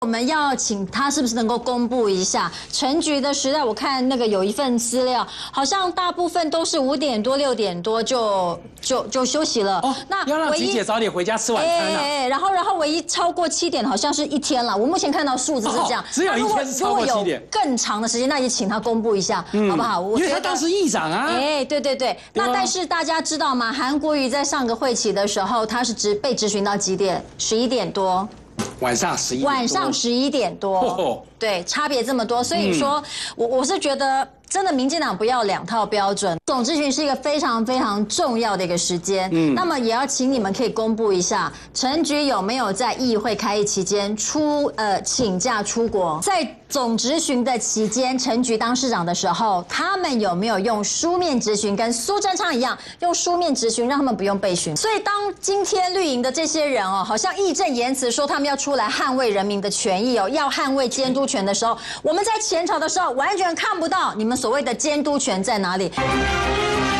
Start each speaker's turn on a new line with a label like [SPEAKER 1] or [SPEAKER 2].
[SPEAKER 1] 们要请他是不是能够公布一下陈菊的时代？我看那个有一份资料，好像大部分都是5点多、6点多就休息了。哦，
[SPEAKER 2] 那要让菊姐早点回家吃晚餐啊。
[SPEAKER 1] 然后唯一超过7点好像是1天了。我目前看到数字是这样，
[SPEAKER 2] 只有1天是超过7点。
[SPEAKER 1] 更长的时间，那也请他公布一下，好不好？
[SPEAKER 2] 因为他当时议长啊。
[SPEAKER 1] 对。那但是大家知道吗？韩国瑜在上个会期的时候，他是被质询到几点？11点多。
[SPEAKER 2] 晚上
[SPEAKER 1] 11点多，对，差别这么多，所以说，我是觉得真的民进党不要2套标准。总质询是一个非常非常重要的一个时间，那么也要请你们可以公布一下，陈菊有没有在议会开议期间请假出国？在总质询的期间，陈菊当市长的时候，他们有没有用书面质询，跟苏贞昌一样用书面质询，让他们不用被询？所以当今天绿营的这些人好像义正言辞说他们要出来捍卫人民的权益要捍卫监督权的时候，我们在前朝的时候完全看不到你们所谓的监督权在哪里。